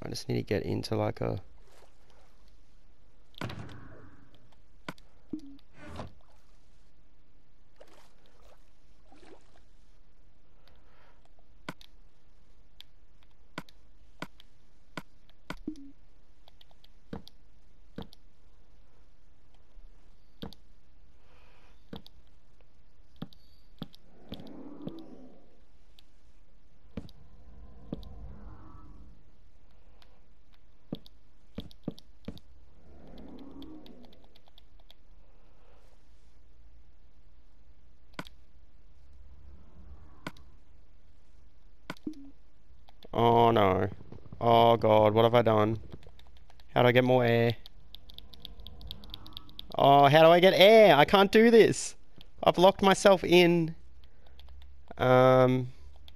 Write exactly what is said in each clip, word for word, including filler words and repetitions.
I just need to get into like a... Oh no. Oh god, what have I done? How do I get more air? Oh, how do I get air? I can't do this. I've locked myself in. Um,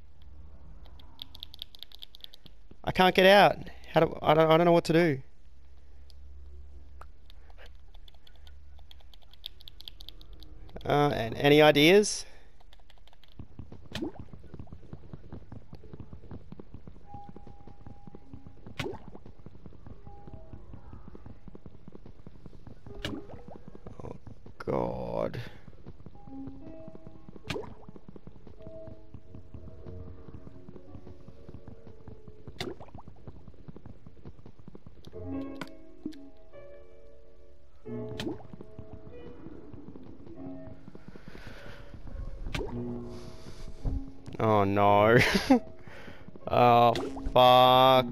I can't get out. How do I don't I don't know what to do. Uh, and any ideas? Oh god. Oh no. Oh fuck.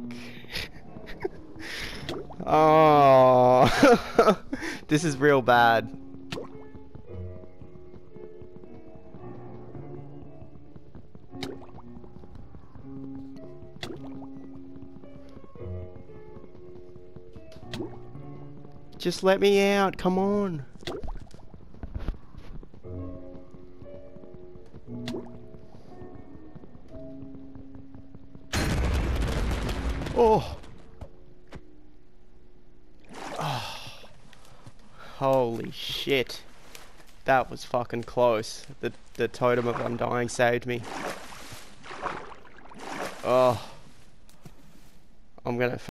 Oh. This is real bad. Just let me out, come on. Oh. Oh. Holy shit. That was fucking close. The the totem of undying saved me. Oh. I'm gonna